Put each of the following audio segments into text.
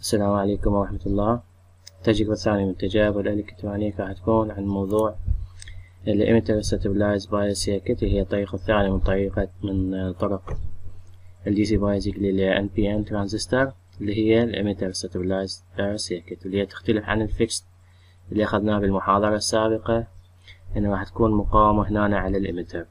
السلام عليكم ورحمة الله. تجربة ثانية من تجارب الآلة الإلكترونية راح تكون عن موضوع ال Emitter Stabilized Bias Circuit، هي الطريقة الثانية من طرق ال DC Biasing لل NPN ترانزستور، اللي هي ال Emitter Stabilized Bias Circuit، اللي هي تختلف عن الفيكس اللي أخذناه بالمحاضرة السابقة، إنه راح تكون مقاومة هنا على الإميتر.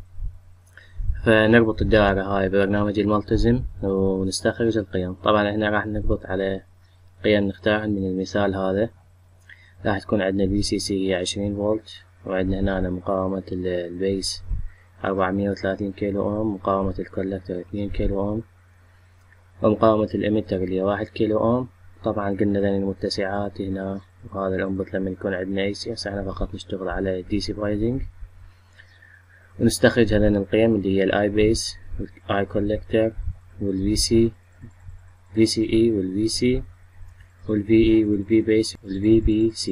فنربط الدائرة هاي ببرنامج الملتزم ونستخرج القيم. طبعا احنا راح نربط على قيم نختارها من المثال هذا. راح تكون عندنا ال VCC هي 20 فولت، وعندنا هنا مقاومة البيس 430 كيلو اوم، مقاومة الكولكتر 2 كيلو اوم، ومقاومة الاميتر اللي هي 1 كيلو اوم. طبعا قلنا ذني المتسعات هنا، وهذا الانبوت لما يكون عندنا AC. هسه احنا فقط نشتغل على DC Biasing ونستخرج هذين القيم اللي هي الاي بيس والاي كولكتر والVC VCE والVC والVE والV بيس والVBC.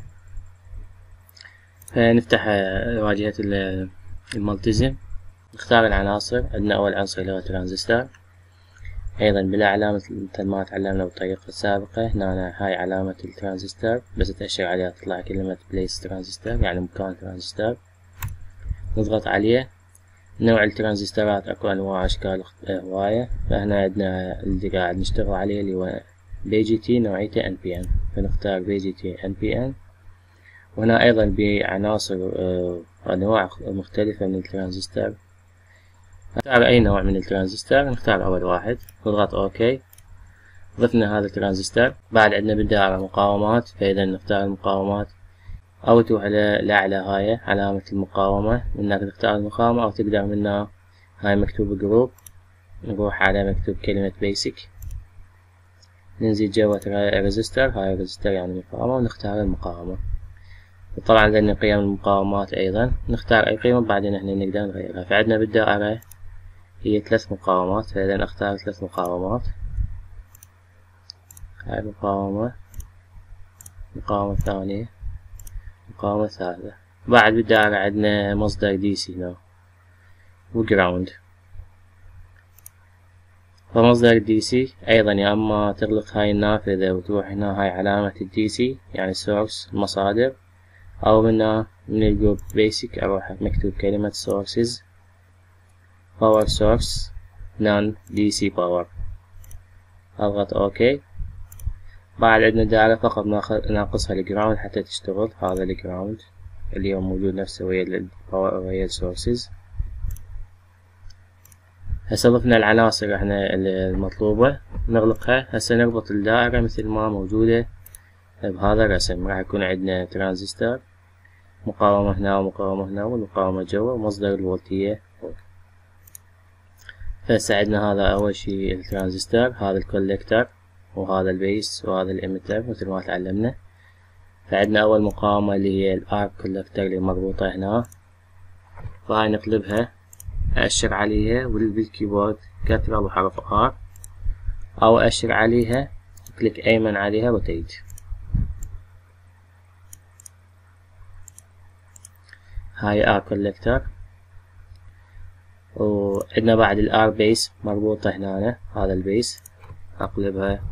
فنفتح واجهة الملتزم، نختار العناصر. عندنا أول عنصر اللي هو ترانزستور، أيضا بلا علامة مثل ما تعلمنا بالطريقة السابقة. هنا هاي علامة الترانزستور، بس تأشر عليها تطلع كلمة بليس ترانزستور، يعني مكان ترانزستور. نضغط عليه. نوع الترانزستورات أكو أنواع أشكال هواية، فهنا عندنا اللي قاعد نشتغل عليه اللي هو BGT نوعيته NPN، فنختار BGT NPN. وهنا أيضا بعناصر أنواع مختلفة من الترانزستور. نختار أي نوع من الترانزستور، نختار أول واحد نضغط OK. ضفنا هذا الترانزستور. بعد عندنا بالدائرة مقاومات، فإذا نختار المقاومات أو تروح لأعلى هاي علامة المقاومة، منك تختار المقاومة، أو تقدر منها هاي مكتوب جروب، نروح على مكتوب كلمة بيسك، ننزل جوة ريزستور، هاي ريزستور يعني مقاومة، ونختار المقاومة. وطبعا عندنا قيم المقاومات أيضا، نختار أي قيمة بعدين احنا نقدر نغيرها. فعندنا بالدائرة هي 3 مقاومات، فإذا أختار 3 مقاومات. هاي مقاومة، مقاومة ثانية، مقاومة ثالثة. بعد بالدائرة عندنا مصدر DC هنا وجراوند. فمصدر DC أيضا يا أما تغلق هاي النافذة وتروح هنا هاي علامة DC يعني source المصادر، أو من الجروب basic أروح مكتوب كلمة sources power source non DC power، أضغط OK. بعد عندنا دائرة فقط ناقصها الجراوند حتى تشتغل. هذا الجراوند اللي هو موجود نفسه ويا الباور ويا السورسز. هسه ضفنا العناصر احنا المطلوبة، نغلقها. هسه نربط الدائرة مثل ما موجودة بهذا الرسم. راح يكون عندنا ترانزستور، مقاومة هنا ومقاومة هنا، والمقاومة جوا، ومصدر الفولتية فوق. فهسه عندنا هذا أول شي الترانزستور، هذا الكولكتر، وهذا البيس، وهذا الإميتر مثل ما تعلمنا. فعندنا أول مقاومة اللي هي الآر كولكتر اللي مربوطة هنا، فهاي نقلبها، أأشر عليها بالكيبورد كترة وحرف R، أو أأشر عليها كليك أيمن عليها روتيت. هاي آر كولكتر. وعندنا بعد الآر بيس مربوطة هنا، هذا البيس أقلبها.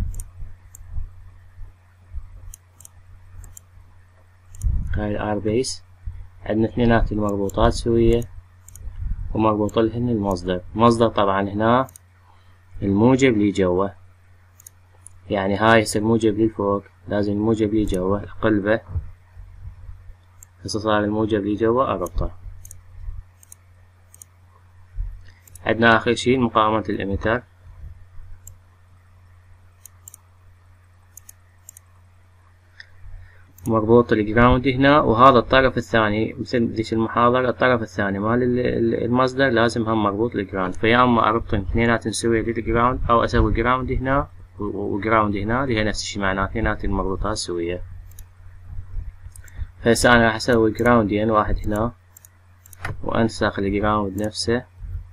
هاي الآر بيس. عندنا اثنينات المربوطات سوية، ومربوط لهن المصدر طبعا هنا الموجب لي جوا، يعني هاي هسه الموجب لي فوق، لازم الموجب لي جوا اقلبه. هسه صار الموجب لي جوا اربطه. عندنا اخر شي مقاومة الاميتر، مربوط الجراوند هنا، وهذا الطرف الثاني مثل ذيك المحاضرة، الطرف الثاني مال المصدر لازم هم مربوط الجراوند. فيا اما اربطهم اثنيناتهم سوية للجراوند، او اسوي جراوند هنا وجراوند هنا، اللي هي نفس الشي، معناه اثنينات المربوطات سوية. فهسه انا راح اسوي جراوندين، واحد هنا، وانسخ الجراوند نفسه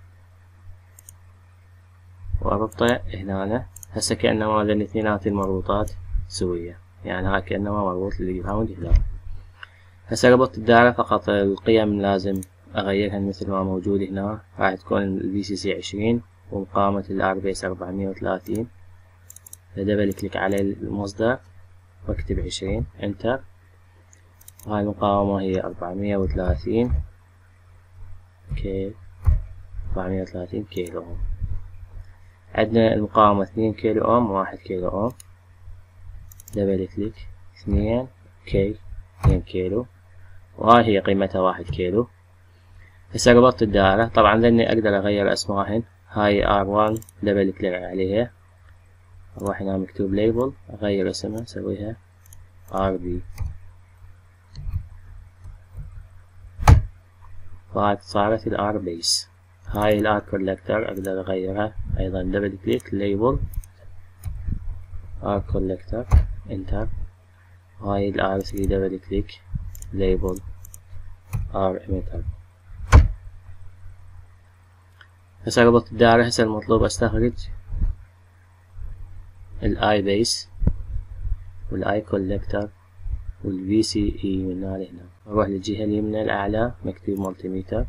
واربطه هنا. هسه كأنما هذين اثنينات المربوطات سوية، يعني هاي كأنما مربوط للجراوند هنا. هسه ربطت الدائرة، فقط القيم لازم اغيرها مثل ما موجود هنا. راح تكون ال VCC 20، ومقاومة الار بيس 430. فدبل كليك على المصدر واكتب 20 انتر. وهاي المقاومة هي 430 كيلو اوم. عندنا المقاومة 2 كيلو اوم و1 كيلو اوم. دبل كليك 2 كيلو، وهاي هي قيمتها 1 كيلو. هسه ربطت الدائرة. طبعا لاني اقدر اغير اسمائهن. هاي R1 دبل كليك عليها، اروح هنا مكتوب ليبل اغير اسمها اسويها RB. فهاي صارت الار بيس. هاي الار كولكتر اقدر اغيرها ايضا دبل كليك ليبل ار كولكتر انتر. هاي الار 3 دبل كليك ليبل ار اميتر. هسه ربطت الدائرة. هسه المطلوب استخرج الاي بيس والاي كولكتر والفي سي اي من هنا لهنا. اروح للجهة اليمنى الاعلى مكتوب ملتيميتر.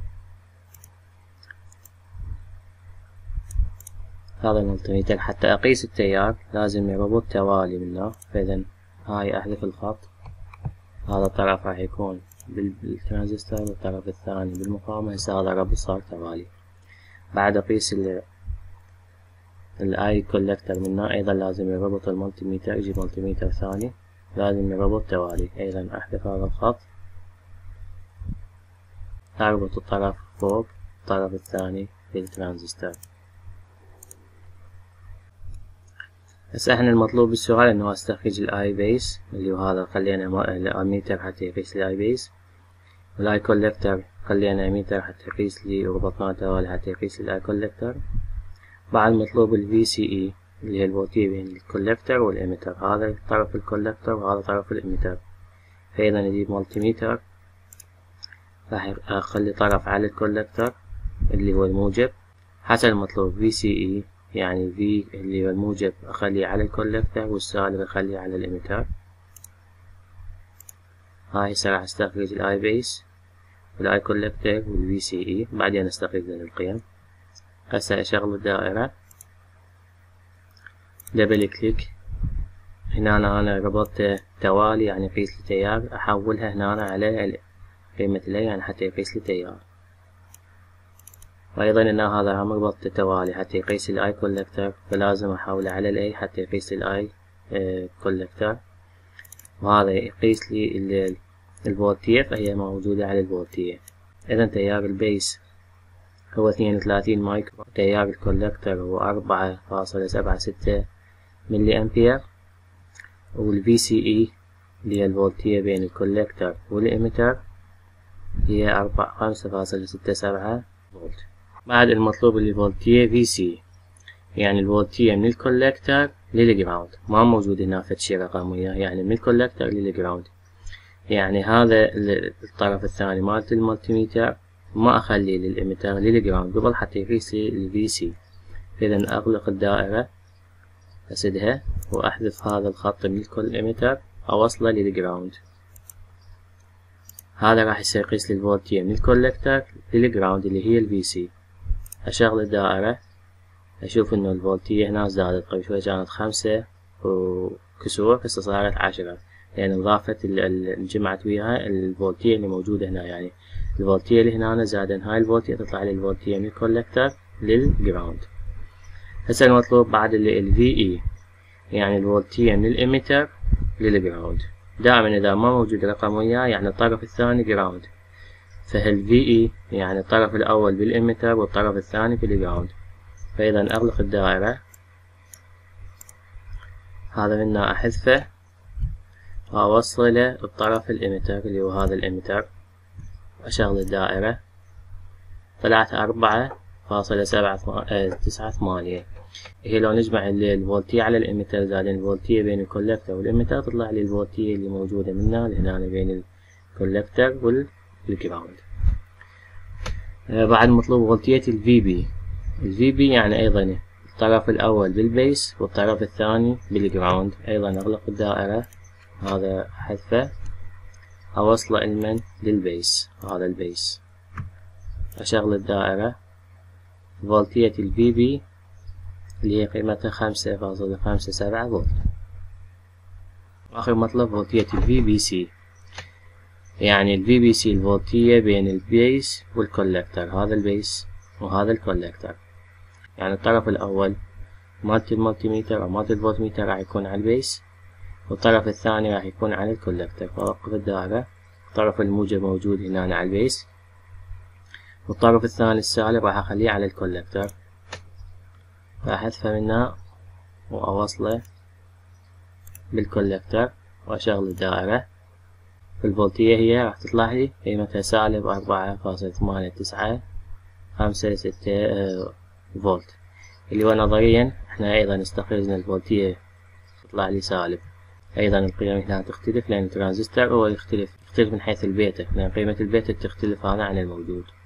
هذا الملتيميتر حتى اقيس التيار لازم يربط توالي منه. فاذا هاي احذف الخط. هذا الطرف راح يكون بالترانزستور والطرف الثاني بالمقاومة. هسه هذا ربط صار توالي. بعد اقيس الاي كولكتر منه ايضا لازم يربط الملتيميتر. يجي ملتيميتر ثاني لازم يربط توالي. ايضا احذف هذا الخط. اربط الطرف فوق الطرف الثاني بالترانزستور. هسه احنا المطلوب بالسؤال انه استخرج الاي بيس اللي هو هذا. خلينا الاميتر حتى يقيس الاي بيس، والاي كولكتر خلينا اميتر حتى يقيس لي وربطناه توالي حتى يقيس الاي كولكتر. بعد مطلوب الفي سي اي اللي هي الفولتية بين الكولكتر والاميتر. هذا طرف الكولكتر وهذا طرف الاميتر. فاذا نجيب ملتيميتر راح اخلي طرف على الكولكتر اللي هو الموجب حسب المطلوب. في سي اي يعني في اللي هو الموجب اخليه على الكولكتر والسالب اخليه على الاميتر. هاي هسه راح استخرج الاي بيس والاي كولكتر والفي سي اي. بعدين استخرج القيم. هسه اشغل الدائرة دبل كليك. هنا انا ربطت توالي يعني يقيس لي تيار. احولها هنا على قيمة الاي يعني حتى يقيس لي تيار. وايضا هنا هذا هم ربطت توالي حتى يقيس الاي كولكتر، فلازم احوله على الاي حتى يقيس الاي كولكتر. وهذا يقيس لي الفولتية فهي موجودة على الفولتية. اذا تيار البيس هو 32 مايكرو. تيار الكولكتر هو 4.76 ملي امبير. والفي سي اي اللي هي الفولتية بين الكولكتر والاميتر هي 5.67 فولت. بعد المطلوب الفولتية في سي يعني الفولتية من الكولكتر للجراوند. ما موجود هنا فد شي رقم وياه، يعني من الكولكتر للجراوند. يعني هذا الطرف الثاني مالت المالتيميتر ما اخليه للاميتر للجراوند قبل حتى يقيس لي الفي سي. اذا اغلق الدائرة اسدها واحذف هذا الخط من الاميتر اوصله للجراوند. هذا راح يصير يقيس لي الفولتية من الكولكتر للجراوند اللي هي الفي سي. اشغل الدائرة اشوف انه الفولتية هنا زادت. قبل شوي كانت 5 وكسور هسه صارت 10 يعني اضافت الجمعت وياها الفولتية اللي موجودة هنا. يعني الفولتية اللي هنا زادن هاي الفولتية تطلع لي الفولتية من الكولكتر للجراوند. هسه المطلوب بعد الفي اي يعني الفولتية من الاميتر للجراوند. دائما اذا ما موجود رقم وياه يعني الطرف الثاني جراوند. فالفي اي يعني الطرف الاول بالاميتر والطرف الثاني بالجراوند. فاذا اغلق الدائرة. هذا منا احذفه واوصله الطرف الاميتر اللي هو هذا الاميتر. اشغل الدائرة. طلعت 4.798. هي لو نجمع الفولتية على الاميتر زائد الفولتية بين الكولكتر والاميتر تطلع لي الفولتية اللي موجودة منا لهنا بين الكولكتر والجراوند. بعد مطلوب فولتية الفي بي. الفي بي يعني ايضا الطرف الاول بالبيس والطرف الثاني بالجراوند. ايضا اغلق الدائرة. هذا حذفه اوصله المن للبيس. هذا البيس. اشغل الدائرة. فولتية الفي بي اللي هي قيمتها 5.57 فولت. آخر مطلب فولتية ال VBC، يعني ال VBC الفولتية بين البيس والكولكتر، هذا البيس وهذا الكولكتر. يعني الطرف الأول مالت المالتيميتر أو مالت الفولتميتر راح يكون على البيس، والطرف الثاني راح يكون على الكولكتر. فأوقف الدائرة، الطرف الموجب موجود هنا على البيس، والطرف الثاني السالب راح أخليه على الكولكتر. راح أحذفه منه وأوصله بالكولكتر وأشغل الدائرة. الفولتية هي راح تطلع لي قيمتها سالب 4.8956 فولت، اللي هو نظريا احنا ايضا استخرجنا الفولتية تطلع لي سالب. ايضا القيم هنا تختلف لان الترانزستور هو يختلف من حيث البيتا، لان قيمة البيتا تختلف هنا عن الموجود.